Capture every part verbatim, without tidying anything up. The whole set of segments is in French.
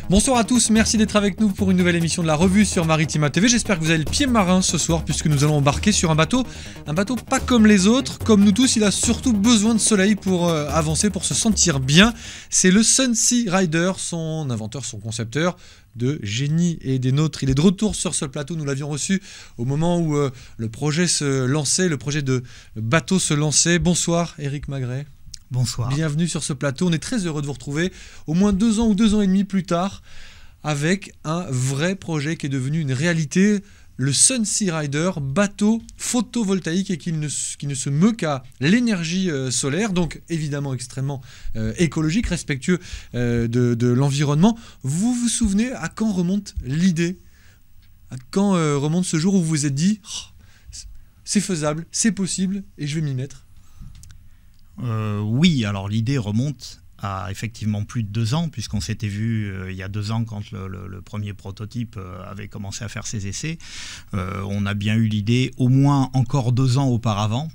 Bonsoir à tous, merci d'être avec nous pour une nouvelle émission de la revue sur Maritima T V. J'espère que vous avez le pied marin ce soir puisque nous allons embarquer sur un bateau. Un bateau pas comme les autres, comme nous tous, il a surtout besoin de soleil pour euh, avancer, pour se sentir bien. C'est le Sunsea Rider, son inventeur, son concepteur de génie et des nôtres. Il est de retour sur ce plateau, nous l'avions reçu au moment où euh, le projet se lançait, le projet de bateau se lançait. Bonsoir Éric Magret. Bonsoir. Bienvenue sur ce plateau, on est très heureux de vous retrouver au moins deux ans ou deux ans et demi plus tard avec un vrai projet qui est devenu une réalité, le Sunsea Rider, bateau photovoltaïque et qui ne, qui ne se meut qu'à l'énergie euh, solaire, donc évidemment extrêmement euh, écologique, respectueux euh, de, de l'environnement. Vous vous souvenez à quand remonte l'idée? À quand euh, remonte ce jour où vous vous êtes dit oh, c'est faisable, c'est possible et je vais m'y mettre? Euh, oui, alors l'idée remonte à effectivement plus de deux ans, puisqu'on s'était vu euh, il y a deux ans quand le, le, le premier prototype euh, avait commencé à faire ses essais. Euh, on a bien eu l'idée au moins encore deux ans auparavant.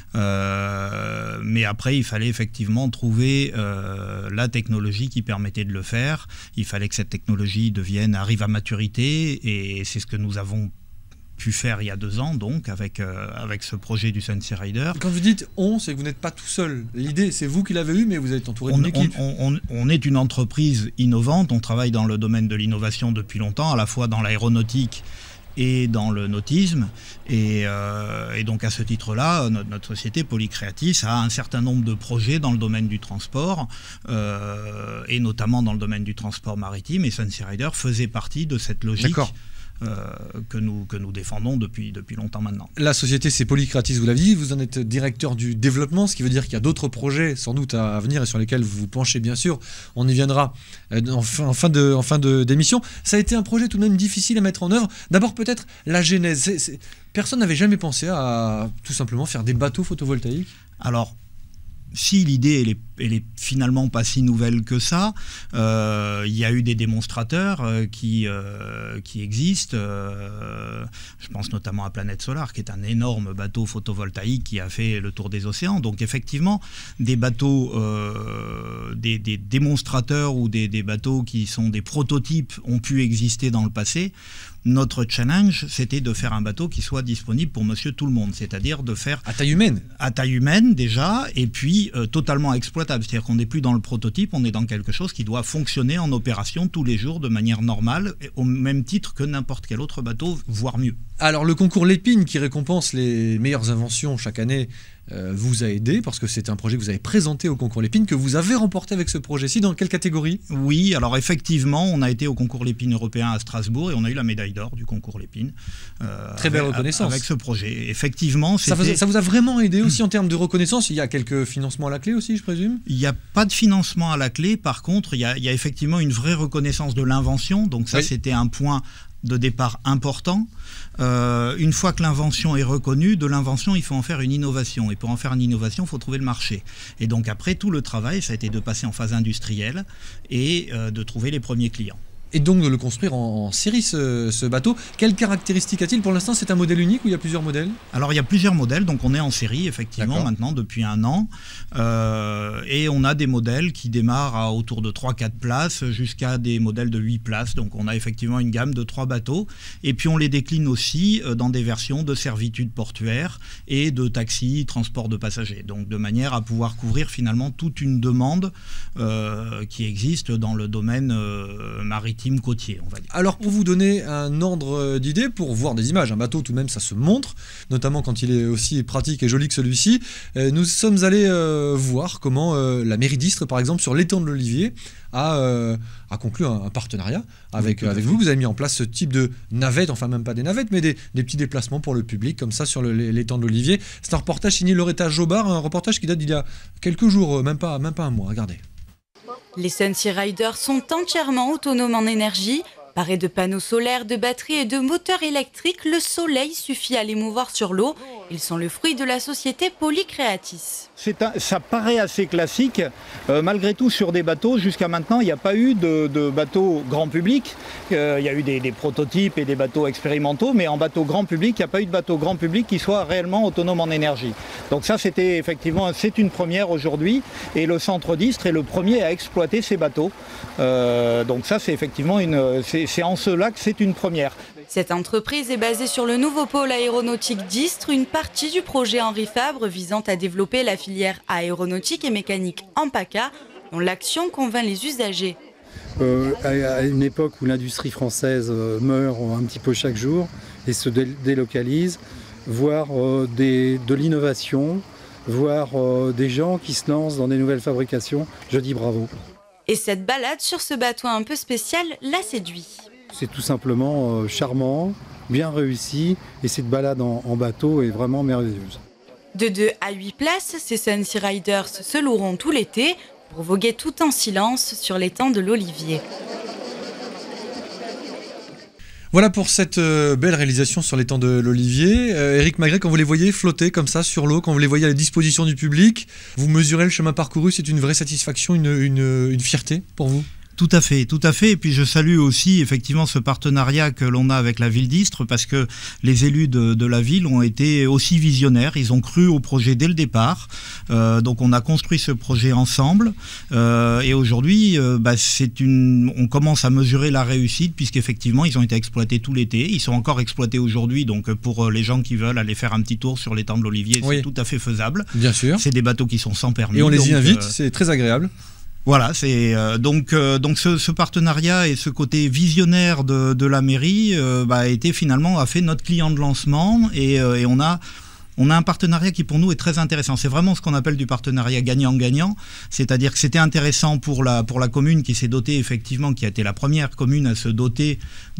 Euh, mais après, il fallait effectivement trouver euh, la technologie qui permettait de le faire. Il fallait que cette technologie devienne, arrive à maturité, et c'est ce que nous avons pu faire il y a deux ans, donc, avec, euh, avec ce projet du Sunsea Rider. Quand vous dites « on », c'est que vous n'êtes pas tout seul. L'idée, c'est vous qui l'avez eue, mais vous êtes entouré d'une équipe. On, on, on est une entreprise innovante, on travaille dans le domaine de l'innovation depuis longtemps, à la fois dans l'aéronautique et dans le nautisme. Et, euh, et donc, à ce titre-là, notre, notre société Polycreatis a un certain nombre de projets dans le domaine du transport, euh, et notamment dans le domaine du transport maritime, et Sunsea Rider faisait partie de cette logique. D'accord. Euh, que, nous, que nous défendons depuis, depuis longtemps maintenant. La société, c'est Polycreatis, vous l'avez dit, vous en êtes directeur du développement, ce qui veut dire qu'il y a d'autres projets sans doute à venir et sur lesquels vous vous penchez bien sûr. On y viendra en fin, en fin de, en fin de, d'émission. Ça a été un projet tout de même difficile à mettre en œuvre. D'abord peut-être la genèse. C'est, c'est... Personne n'avait jamais pensé à tout simplement faire des bateaux photovoltaïques. Alors, si l'idée elle est, elle est finalement pas si nouvelle que ça, euh, il y a eu des démonstrateurs euh, qui, euh, qui existent. Euh, je pense notamment à Planète Solar, qui est un énorme bateau photovoltaïque qui a fait le tour des océans. Donc effectivement, des bateaux, euh, des, des démonstrateurs ou des, des bateaux qui sont des prototypes ont pu exister dans le passé. Notre challenge, c'était de faire un bateau qui soit disponible pour monsieur tout le monde, c'est-à-dire de faire... À taille humaine. À taille humaine déjà, et puis euh, totalement exploitable. C'est-à-dire qu'on n'est plus dans le prototype, on est dans quelque chose qui doit fonctionner en opération tous les jours de manière normale, au même titre que n'importe quel autre bateau, voire mieux. Alors le concours Lépine qui récompense les meilleures inventions chaque année euh, vous a aidé parce que c'est un projet que vous avez présenté au concours Lépine, que vous avez remporté avec ce projet-ci. Dans quelle catégorie? Oui, alors effectivement, on a été au concours Lépine européen à Strasbourg et on a eu la médaille d'or du concours Lépine. Euh, Très belle avec, reconnaissance. Avec ce projet. Effectivement, ça vous, a, ça vous a vraiment aidé aussi en termes de reconnaissance? Il y a quelques financements à la clé aussi, je présume? Il n'y a pas de financement à la clé. Par contre, il y a, il y a effectivement une vraie reconnaissance de l'invention. Donc ça, oui. C'était un point de départ important. Euh, une fois que l'invention est reconnue, de l'invention, il faut en faire une innovation. Et pour en faire une innovation, il faut trouver le marché. Et donc après, tout le travail, ça a été de passer en phase industrielle et euh, de trouver les premiers clients. Et donc de le construire en, en série, ce, ce bateau. Quelles caractéristiques a-t-il? Pour l'instant, c'est un modèle unique ou il y a plusieurs modèles? Alors, il y a plusieurs modèles. Donc, on est en série, effectivement, maintenant, depuis un an. Euh, et on a des modèles qui démarrent à autour de trois quatre places jusqu'à des modèles de huit places. Donc, on a effectivement une gamme de trois bateaux. Et puis, on les décline aussi dans des versions de servitude portuaire et de taxi, transport de passagers. Donc, de manière à pouvoir couvrir, finalement, toute une demande euh, qui existe dans le domaine euh, maritime côtier, on va dire. Alors pour vous donner un ordre d'idée, pour voir des images, un bateau tout de même ça se montre, notamment quand il est aussi pratique et joli que celui-ci, euh, nous sommes allés euh, voir comment euh, la mairie d'Istres par exemple sur l'étang de l'Olivier a, euh, a conclu un, un partenariat avec, oui, avec vous. Vous avez mis en place ce type de navette, enfin même pas des navettes, mais des, des petits déplacements pour le public comme ça sur l'étang de l'Olivier. C'est un reportage signé Loretta Jobard, un reportage qui date d'il y a quelques jours, même pas, même pas un mois, regardez. Les Sunsea Riders sont entièrement autonomes en énergie. Parés de panneaux solaires, de batteries et de moteurs électriques, le soleil suffit à les mouvoir sur l'eau Ils sont le fruit de la société Polycreatis. Un, ça paraît assez classique. Euh, malgré tout, sur des bateaux, jusqu'à maintenant, il n'y a pas eu de, de bateaux grand public. Euh, il y a eu des, des prototypes et des bateaux expérimentaux, mais en bateau grand public, il n'y a pas eu de bateau grand public qui soit réellement autonome en énergie. Donc ça, c'était effectivement, c'est une première aujourd'hui. Et le centre d'Istres est le premier à exploiter ces bateaux. Euh, donc ça, c'est effectivement une, c'est en cela que c'est une première. Cette entreprise est basée sur le nouveau pôle aéronautique d'Istres, une partie du projet Henri Fabre visant à développer la filière aéronautique et mécanique en PACA, dont l'action convainc les usagers. Euh, à une époque où l'industrie française meurt un petit peu chaque jour et se dé délocalise, voir euh, des, de l'innovation, voir euh, des gens qui se lancent dans des nouvelles fabrications, je dis bravo. Et cette balade sur ce bateau un peu spécial l'a séduit. C'est tout simplement euh, charmant, bien réussi, et cette balade en, en bateau est vraiment merveilleuse. De deux à huit places, ces Sun Sea Riders se loueront tout l'été pour voguer tout en silence sur l'étang de l'Olivier. Voilà pour cette euh, belle réalisation sur l'étang de l'Olivier. Euh, Éric Magret, quand vous les voyez flotter comme ça sur l'eau, quand vous les voyez à la disposition du public, vous mesurez le chemin parcouru, c'est une vraie satisfaction, une, une, une fierté pour vous ? Tout à fait, tout à fait. Et puis je salue aussi effectivement ce partenariat que l'on a avec la ville d'Istres, parce que les élus de, de la ville ont été aussi visionnaires. Ils ont cru au projet dès le départ. Euh, donc on a construit ce projet ensemble. Euh, et aujourd'hui, euh, bah, c'est une, on commence à mesurer la réussite, puisqu'effectivement ils ont été exploités tout l'été. Ils sont encore exploités aujourd'hui. Donc pour les gens qui veulent aller faire un petit tour sur l'étang de l'Olivier, oui, c'est tout à fait faisable. Bien sûr. C'est des bateaux qui sont sans permis. Et on les donc, y invite. Euh, c'est très agréable. Voilà, c'est euh, donc euh, donc ce, ce partenariat et ce côté visionnaire de, de la mairie euh, bah, a été finalement a fait notre client de lancement et, euh, et on a on a un partenariat qui pour nous est très intéressant. C'est vraiment ce qu'on appelle du partenariat gagnant-gagnant, c'est-à-dire que c'était intéressant pour la pour la commune qui s'est dotée effectivement, qui a été la première commune à se doter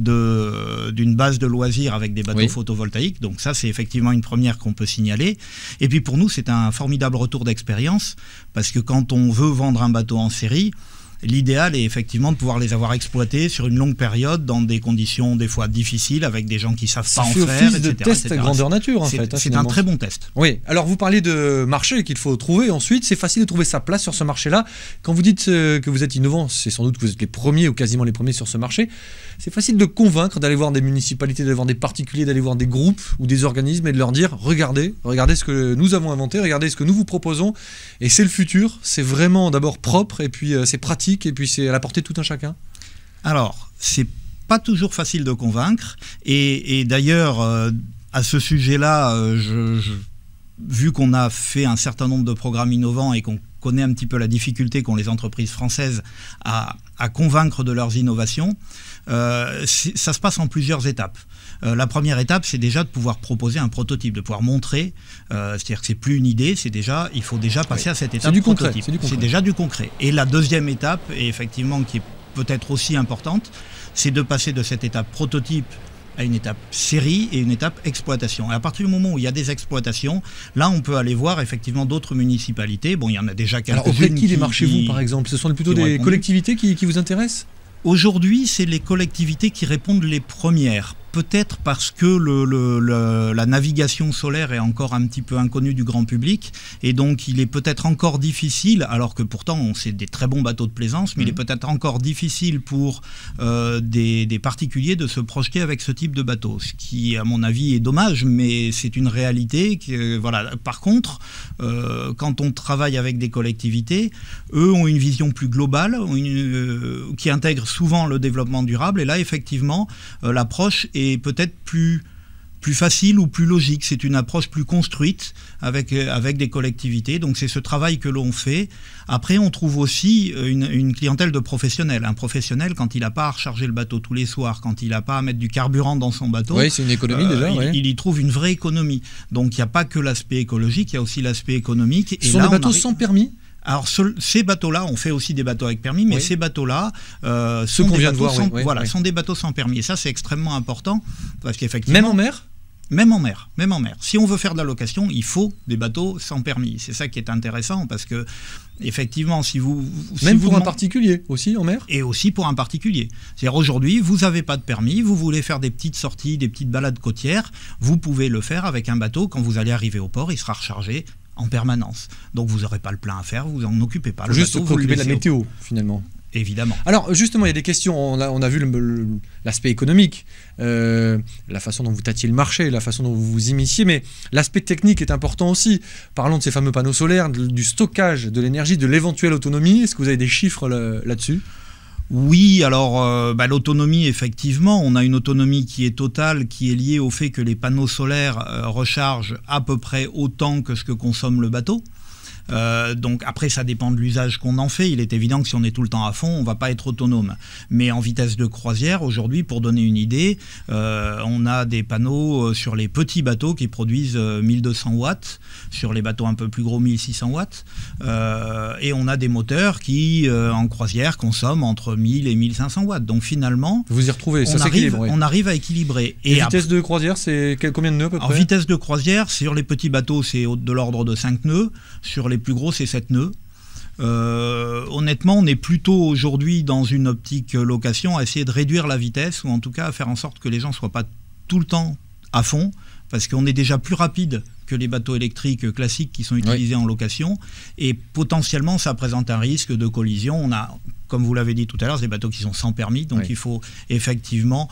de d'une base de loisirs avec des bateaux oui. photovoltaïques. Donc ça, c'est effectivement une première qu'on peut signaler. Et puis pour nous, c'est un formidable retour d'expérience parce que quand on veut vendre un bateau en série, l'idéal est effectivement de pouvoir les avoir exploités sur une longue période dans des conditions des fois difficiles avec des gens qui savent pas en faire, et cetera. de test à grandeur nature en fait. C'est un très bon test. Oui. Alors vous parlez de marché qu'il faut trouver ensuite. C'est facile de trouver sa place sur ce marché-là. Quand vous dites que vous êtes innovant, c'est sans doute que vous êtes les premiers ou quasiment les premiers sur ce marché. C'est facile de convaincre, d'aller voir des municipalités, d'aller voir des particuliers, d'aller voir des groupes ou des organismes et de leur dire regardez, regardez ce que nous avons inventé, regardez ce que nous vous proposons. Et c'est le futur. C'est vraiment d'abord propre et puis euh, c'est pratique et puis c'est à la portée de tout un chacun. Alors, c'est pas toujours facile de convaincre. Et, et d'ailleurs, euh, à ce sujet-là, euh, je, je, vu qu'on a fait un certain nombre de programmes innovants et qu'on connaît un petit peu la difficulté qu'ont les entreprises françaises à, à convaincre de leurs innovations, euh, ça se passe en plusieurs étapes. Euh, la première étape, c'est déjà de pouvoir proposer un prototype, de pouvoir montrer, euh, c'est-à-dire que c'est plus une idée, c'est déjà, il faut déjà passer oui. à cette étape du prototype. C'est C'est déjà du concret. Et la deuxième étape, et effectivement qui est peut-être aussi importante, c'est de passer de cette étape prototype à une étape série et une étape exploitation. Et à partir du moment où il y a des exploitations, là on peut aller voir effectivement d'autres municipalités. Bon, il y en a déjà quelques-unes. Alors auprès de qui démarchez-vous par exemple? Ce sont plutôt des collectivités qui, qui vous intéressent? Aujourd'hui, c'est les collectivités qui répondent les premières. Peut-être parce que le, le, le, la navigation solaire est encore un petit peu inconnue du grand public et donc il est peut-être encore difficile, alors que pourtant c'est des très bons bateaux de plaisance, mais mmh. il est peut-être encore difficile pour euh, des, des particuliers de se projeter avec ce type de bateau, ce qui à mon avis est dommage, mais c'est une réalité. Que, voilà. Par contre, euh, quand on travaille avec des collectivités, eux ont une vision plus globale, une, euh, qui intègre souvent le développement durable et là effectivement euh, l'approche est est peut-être plus, plus facile ou plus logique. C'est une approche plus construite avec, avec des collectivités. Donc c'est ce travail que l'on fait. Après, on trouve aussi une, une clientèle de professionnels. Un professionnel, quand il n'a pas à recharger le bateau tous les soirs, quand il n'a pas à mettre du carburant dans son bateau, oui, c'est une économie euh, déjà, il, ouais. il y trouve une vraie économie. Donc il n'y a pas que l'aspect écologique, il y a aussi l'aspect économique. Ce sont des bateaux sans permis ? Alors ce, ces bateaux-là, on fait aussi des bateaux avec permis, mais oui. ces bateaux-là euh, sont, qu'on des vient de voir, sans, oui, voilà, oui. sont des bateaux sans permis. Et ça, c'est extrêmement important parce qu'effectivement. Même en mer ? Même en mer, même en mer. Si on veut faire de la location, il faut des bateaux sans permis. C'est ça qui est intéressant parce que, effectivement, si vous... Si même vous pour un demandez... particulier aussi en mer. Et aussi pour un particulier. C'est-à-dire aujourd'hui, vous n'avez pas de permis, vous voulez faire des petites sorties, des petites balades côtières, vous pouvez le faire avec un bateau. Quand vous allez arriver au port, il sera rechargé en permanence. Donc vous n'aurez pas le plein à faire, vous en occupez pas. Le Juste bateau, préoccuper vous de le la laissez au... météo finalement. Évidemment. Alors justement, il y a des questions, on a, on a vu le, le, l'aspect économique, euh, la façon dont vous tâtiez le marché, la façon dont vous vous immisciez, mais l'aspect technique est important aussi. Parlons de ces fameux panneaux solaires, de, du stockage de l'énergie, de l'éventuelle autonomie. Est-ce que vous avez des chiffres là, là-dessus ? Oui, alors euh, bah, l'autonomie, effectivement, on a une autonomie qui est totale, qui est liée au fait que les panneaux solaires euh, rechargent à peu près autant que ce que consomme le bateau. Euh, donc après ça dépend de l'usage qu'on en fait. Il est évident que si on est tout le temps à fond, on ne va pas être autonome. Mais en vitesse de croisière, aujourd'hui, pour donner une idée, euh, on a des panneaux sur les petits bateaux qui produisent mille deux cents watts, sur les bateaux un peu plus gros mille six cents watts, euh, et on a des moteurs qui euh, en croisière consomment entre mille et mille cinq cents watts. Donc finalement, vous y retrouvez, ça on, arrive, ouais. on arrive à équilibrer. Et, et vitesse après, de croisière, c'est combien de nœuds à peu près ? En vitesse de croisière, sur les petits bateaux, c'est de l'ordre de cinq nœuds. Sur les plus gros, c'est sept nœuds. Euh, honnêtement, on est plutôt aujourd'hui dans une optique location à essayer de réduire la vitesse, ou en tout cas à faire en sorte que les gens ne soient pas tout le temps à fond, parce qu'on est déjà plus rapide que les bateaux électriques classiques qui sont utilisés oui. en location, et potentiellement ça présente un risque de collision. On a, comme vous l'avez dit tout à l'heure, des bateaux qui sont sans permis, donc oui. il faut effectivement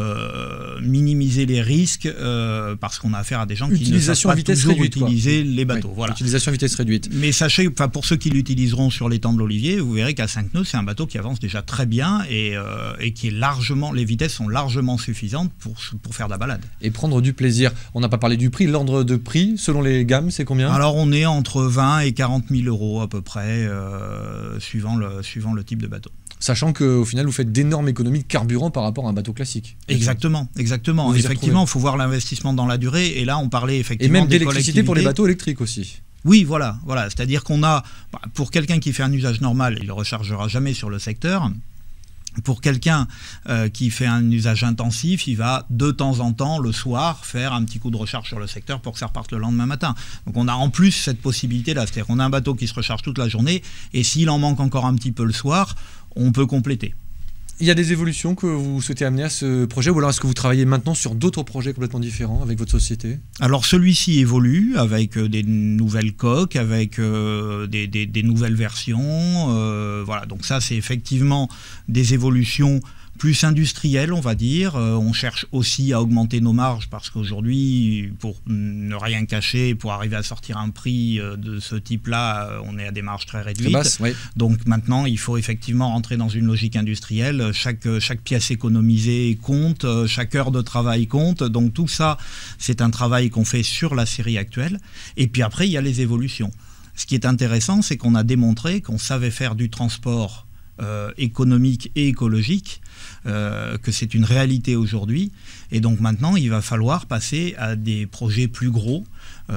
euh, minimiser les risques euh, parce qu'on a affaire à des gens qui ne savent pas vitesse toujours réduite, utiliser quoi. les bateaux. Oui. Voilà. Utilisation à vitesse réduite. Mais sachez, pour ceux qui l'utiliseront sur l'étang de l'Olivier, vous verrez qu'à cinq nœuds, c'est un bateau qui avance déjà très bien et, euh, et qui est largement, les vitesses sont largement suffisantes pour, pour faire de la balade. Et prendre du plaisir. On n'a pas parlé du prix, l'ordre de prix, selon les gammes, c'est combien ? Alors on est entre vingt et quarante mille euros à peu près, euh, suivant, le, suivant le type de bateau. Sachant qu'au final, vous faites d'énormes économies de carburant par rapport à un bateau classique. Exactement, exactement. Effectivement, il faut voir l'investissement dans la durée. Et là, on parlait effectivement et même d'électricité pour les bateaux électriques aussi. Oui, voilà, voilà. C'est-à-dire qu'on a, pour quelqu'un qui fait un usage normal, il ne rechargera jamais sur le secteur. Pour quelqu'un euh, qui fait un usage intensif, il va de temps en temps, le soir, faire un petit coup de recharge sur le secteur pour que ça reparte le lendemain matin. Donc on a en plus cette possibilité-là. C'est-à-dire qu'on a un bateau qui se recharge toute la journée et s'il en manque encore un petit peu le soir, on peut compléter. Il y a des évolutions que vous souhaitez amener à ce projet, ou alors est-ce que vous travaillez maintenant sur d'autres projets complètement différents avec votre société ? Alors celui-ci évolue avec des nouvelles coques, avec euh, des, des, des nouvelles versions. Euh, voilà, donc ça c'est effectivement des évolutions plus industriel, on va dire. Euh, on cherche aussi à augmenter nos marges parce qu'aujourd'hui, pour ne rien cacher, pour arriver à sortir un prix euh, de ce type-là, euh, on est à des marges très réduites. Basse, oui. Donc maintenant, il faut effectivement rentrer dans une logique industrielle. Chaque, chaque pièce économisée compte, euh, chaque heure de travail compte. Donc tout ça, c'est un travail qu'on fait sur la série actuelle. Et puis après, il y a les évolutions. Ce qui est intéressant, c'est qu'on a démontré qu'on savait faire du transport Euh, économique et écologique, euh, que c'est une réalité aujourd'hui. Et donc maintenant, il va falloir passer à des projets plus gros.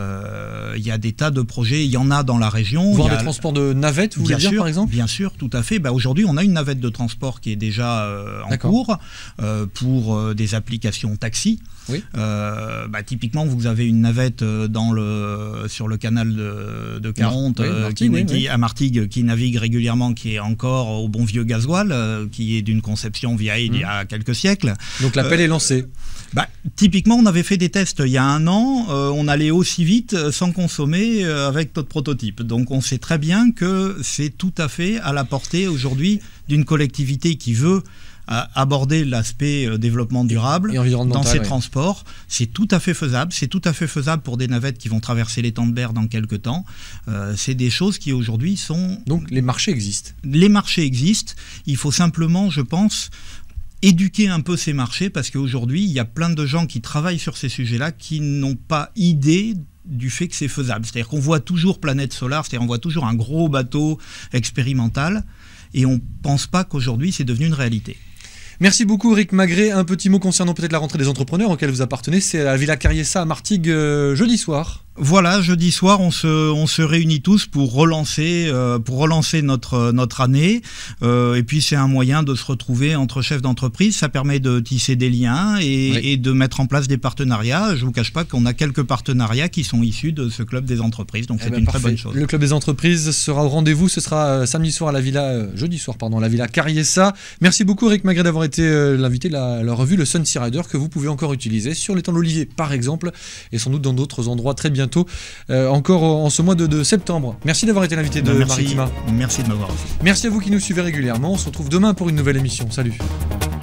Euh, il y a des tas de projets, il y en a dans la région. Voir il y a des transports de navettes, vous voulez dire, sûr, par exemple ? Bien sûr, tout à fait. Bah, aujourd'hui, on a une navette de transport qui est déjà euh, en cours euh, pour euh, des applications taxi. Oui. Euh, bah, typiquement, vous avez une navette dans le, sur le canal de, de Caronte, oui, euh, Martigues, qui, oui, qui, oui. à Martigues, qui navigue régulièrement, qui est encore au bon vieux gasoil, euh, qui est d'une conception vieille mmh. d'il y a quelques siècles. Donc l'appel euh, est lancé. Bah, typiquement, on avait fait des tests il y a un an, euh, on allait aussi vite euh, sans consommer euh, avec notre prototype. Donc on sait très bien que c'est tout à fait à la portée aujourd'hui d'une collectivité qui veut aborder l'aspect euh, développement durable dans ses ouais. transports. C'est tout à fait faisable. C'est tout à fait faisable pour des navettes qui vont traverser l'étang de Berre dans quelques temps. Euh, c'est des choses qui aujourd'hui sont... Donc les marchés existent. Les marchés existent. Il faut simplement, je pense, éduquer un peu ces marchés parce qu'aujourd'hui, il y a plein de gens qui travaillent sur ces sujets-là qui n'ont pas idée du fait que c'est faisable. C'est-à-dire qu'on voit toujours Planète Solar, c'est-à-dire on voit toujours un gros bateau expérimental et on ne pense pas qu'aujourd'hui, c'est devenu une réalité. Merci beaucoup Eric Magret. Un petit mot concernant peut-être la rentrée des entrepreneurs auxquels vous appartenez. C'est à la Villa Carriessa à Martigues euh, jeudi soir. Voilà, jeudi soir, on se, on se réunit tous pour relancer, euh, pour relancer notre, notre année. Euh, et puis, c'est un moyen de se retrouver entre chefs d'entreprise. Ça permet de tisser des liens et, oui. et de mettre en place des partenariats. Je ne vous cache pas qu'on a quelques partenariats qui sont issus de ce club des entreprises. Donc, eh c'est ben une parfait. Très bonne chose. Le club des entreprises sera au rendez-vous. Ce sera euh, samedi soir à la Villa, euh, jeudi soir, pardon, à la Villa Carriessa. Merci beaucoup, Eric Magret, d'avoir été euh, l'invité de la, la revue Le Sun Sea Rider, que vous pouvez encore utiliser sur l'étang de l'Olivier, par exemple, et sans doute dans d'autres endroits très bientôt. Euh, encore en ce mois de, de septembre. Merci d'avoir été l'invité de merci, Maritima. Merci de m'avoir reçu. Merci à vous qui nous suivez régulièrement. On se retrouve demain pour une nouvelle émission. Salut.